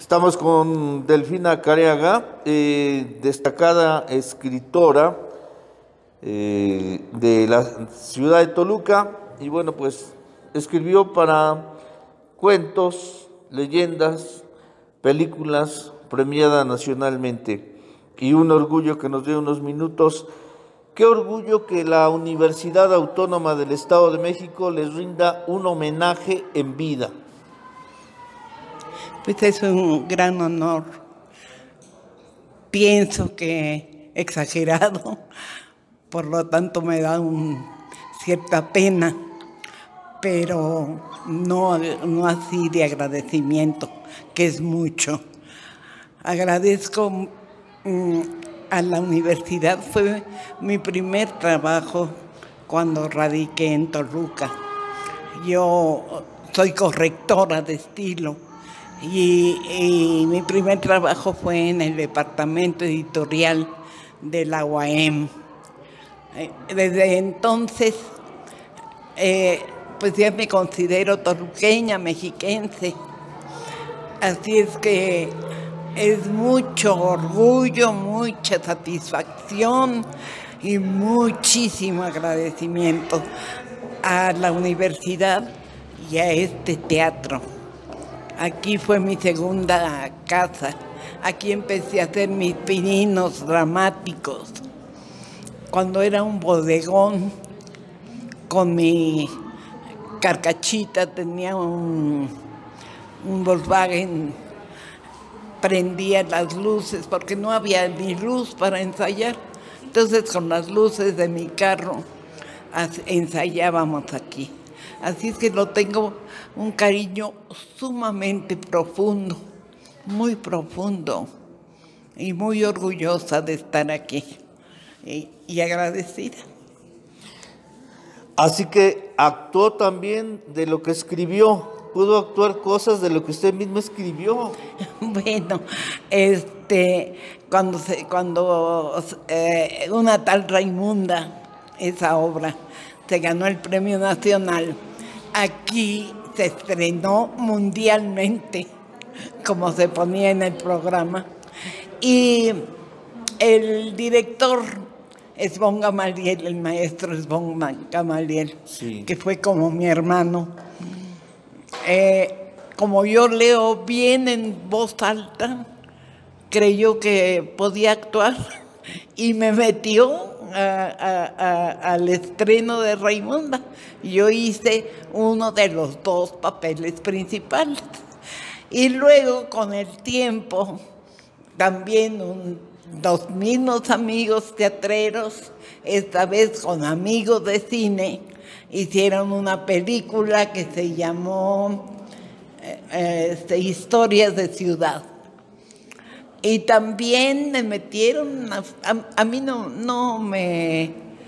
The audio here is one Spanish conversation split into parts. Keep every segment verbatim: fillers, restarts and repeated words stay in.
Estamos con Delfina Careaga, eh, destacada escritora eh, de la ciudad de Toluca, y bueno, pues escribió para cuentos, leyendas, películas, premiada nacionalmente. Y un orgullo que nos dé unos minutos. Qué orgullo que la Universidad Autónoma del Estado de México les rinda un homenaje en vida. Pues es un gran honor. Pienso que exagerado, por lo tanto me da un, cierta pena, pero no, no así de agradecimiento, que es mucho. Agradezco mm, a la universidad, fue mi primer trabajo cuando radiqué en Toluca. Yo soy correctora de estilo. Y, y mi primer trabajo fue en el departamento editorial de la U A M. Desde entonces, eh, pues ya me considero toluqueña, mexiquense. Así es que es mucho orgullo, mucha satisfacción y muchísimo agradecimiento a la universidad y a este teatro. Aquí fue mi segunda casa. Aquí empecé a hacer mis pininos dramáticos. Cuando era un bodegón, con mi carcachita tenía un, un Volkswagen, prendía las luces porque no había ni luz para ensayar. Entonces con las luces de mi carro ensayábamos aquí. Así es que lo tengo un cariño sumamente profundo, muy profundo, y muy orgullosa de estar aquí y, y agradecida. Así que actuó también de lo que escribió, pudo actuar cosas de lo que usted mismo escribió. Bueno, este, cuando, se, cuando eh, una tal Raimunda, esa obra, se ganó el Premio Nacional. Aquí se estrenó mundialmente, como se ponía en el programa. Y el director Esbón Gamaliel, el maestro Esbón Gamaliel, sí, que fue como mi hermano, eh, como yo leo bien en voz alta, creyó que podía actuar y me metió A, a, a, al estreno de Raimunda. Yo hice uno de los dos papeles principales. Y luego, con el tiempo, también un, los mismos amigos teatreros, esta vez con amigos de cine, hicieron una película que se llamó eh, este, Historias de Ciudad. Y también me metieron, a, a, a mí no, no me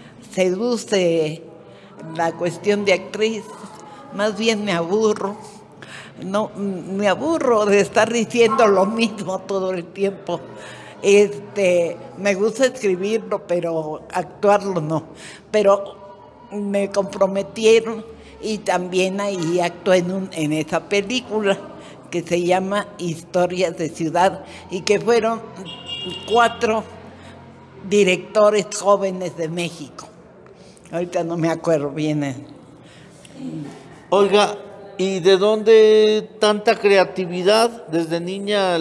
seduce la cuestión de actriz, más bien me aburro. No, me aburro de estar diciendo lo mismo todo el tiempo. Este, me gusta escribirlo, pero actuarlo no. Pero me comprometieron y también ahí actué en, un, en esa película que se llama Historias de Ciudad, y que fueron cuatro directores jóvenes de México. Ahorita no me acuerdo bien. Oiga, ¿y de dónde tanta creatividad? ¿Desde niña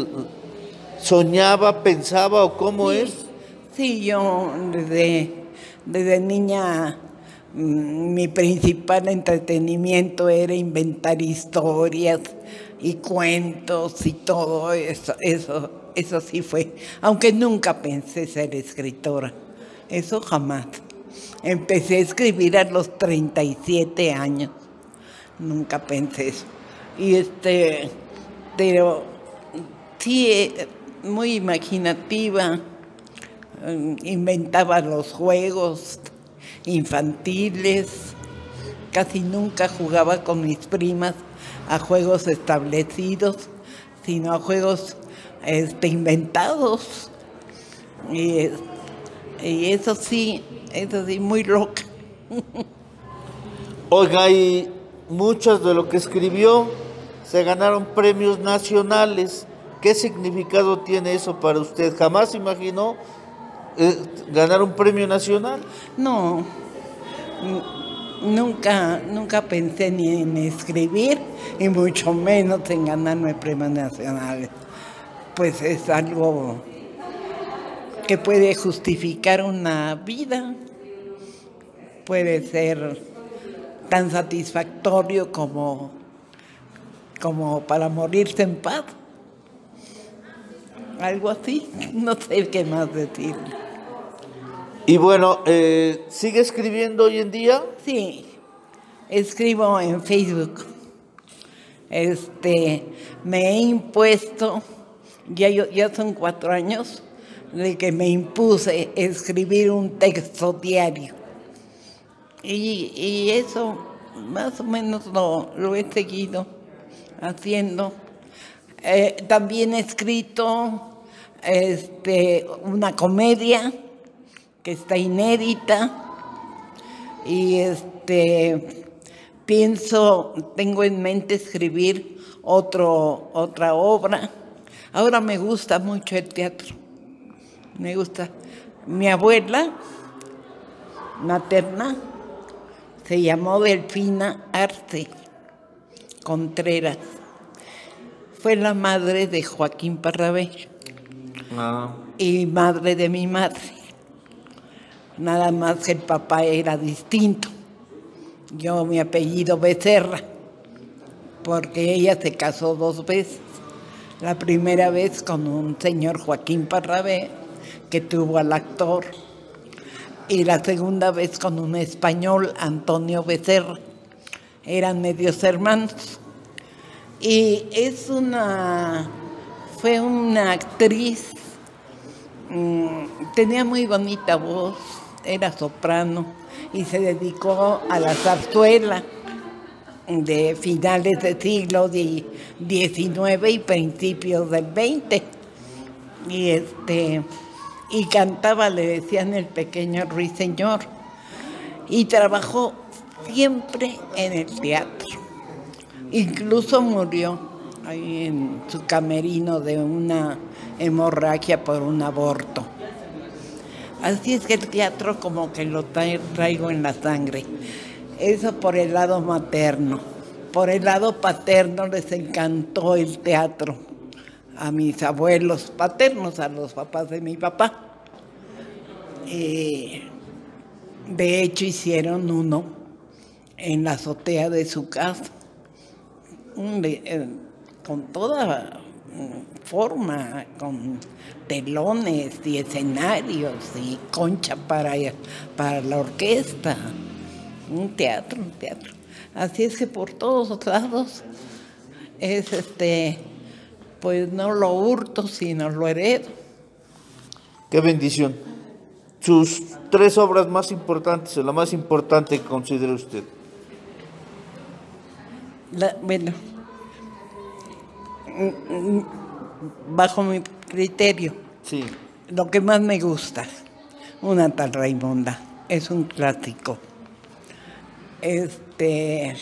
soñaba, pensaba o cómo sí, es? Sí, yo desde, desde niña mi principal entretenimiento era inventar historias y cuentos y todo eso, eso, eso sí fue. Aunque nunca pensé ser escritora, eso jamás. Empecé a escribir a los treinta y siete años, nunca pensé eso. Y este, pero sí, muy imaginativa, inventaba los juegos infantiles, casi nunca jugaba con mis primas a juegos establecidos, sino a juegos este, inventados. Y, y eso sí, eso sí, muy loca. Oiga, y muchas de lo que escribió se ganaron premios nacionales. ¿Qué significado tiene eso para usted? ¿Jamás imaginó eh, ganar un premio nacional? No, nunca, nunca pensé ni en escribir y mucho menos en ganarme premios nacionales. Pues es algo que puede justificar una vida, puede ser tan satisfactorio como, como para morirse en paz. Algo así, no sé qué más decir. Y bueno, eh, ¿sigue escribiendo hoy en día? Sí, escribo en Facebook. Este, me he impuesto, ya, yo, ya son cuatro años, de que me impuse escribir un texto diario. Y, y eso más o menos lo, lo he seguido haciendo. Eh, también he escrito este, una comedia que está inédita y este, pienso, tengo en mente escribir otro, otra obra. Ahora me gusta mucho el teatro, me gusta. Mi abuela materna se llamó Delfina Arce Contreras. Fue la madre de Joaquín Pardavé Ah. y madre de mi madre. Nada más que el papá era distinto. Yo, mi apellido Becerra, porque ella se casó dos veces. La primera vez con un señor Joaquín Pardavé, que tuvo al actor, y la segunda vez con un español, Antonio Becerra. Eran medios hermanos. Y es una, fue una actriz, mmm, tenía muy bonita voz, era soprano y se dedicó a la zarzuela de finales del siglo diecinueve y principios del veinte. Y, este, y cantaba, le decían el pequeño ruiseñor, y trabajó siempre en el teatro. Incluso murió ahí en su camerino de una hemorragia por un aborto. Así es que el teatro como que lo traigo en la sangre. Eso por el lado materno. Por el lado paterno les encantó el teatro a mis abuelos paternos, a los papás de mi papá. Y de hecho hicieron uno en la azotea de su casa. Un, eh, con toda forma, con telones y escenarios y concha para, para la orquesta. Un teatro, un teatro. Así es que por todos los lados es este, pues no lo hurto, sino lo heredo. Qué bendición. Sus tres obras más importantes, o la más importante que considere usted. La, bueno, bajo mi criterio, sí, lo que más me gusta, Una tal Raimonda, es un clásico. Este,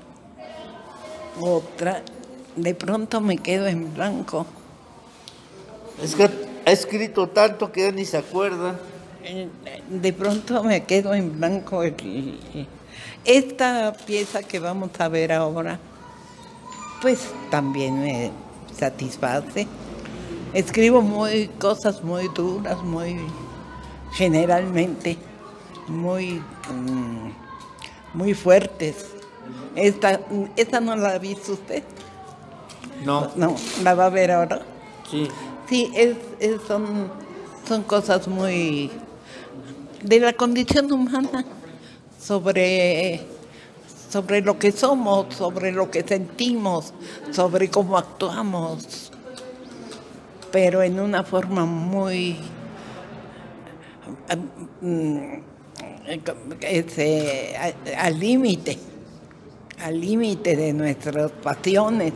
otra, de pronto me quedo en blanco. Es que ha escrito tanto que ya ni se acuerda. De pronto me quedo en blanco. Esta pieza que vamos a ver ahora, pues también me satisface. Escribo muy cosas muy duras, muy generalmente muy muy fuertes. Esta, esta no la ha visto usted. No. No, la va a ver ahora. Sí. Sí, es, es, son, son cosas muy de la condición humana, sobre, sobre lo que somos, sobre lo que sentimos, sobre cómo actuamos, pero en una forma muy ese, al límite, al límite de nuestras pasiones.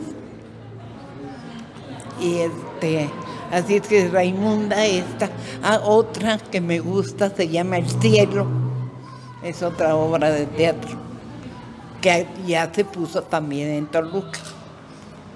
Y este, así es que Raimunda esta, ah, otra que me gusta se llama El cielo, es otra obra de teatro que ya se puso también en Toluca.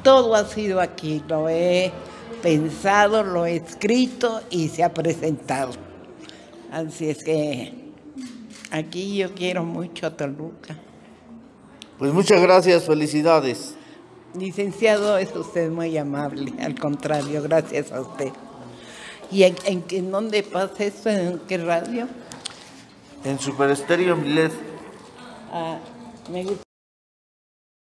todo ha sido aquí, lo he pensado, lo he escrito y se ha presentado. Así es que aquí yo quiero mucho a Toluca. Pues muchas gracias, felicidades. Licenciado, es usted muy amable, al contrario, gracias a usted. ¿Y en, en, en dónde pasa esto? ¿En qué radio? En Super Estéreo Milet. Ah, me gusta.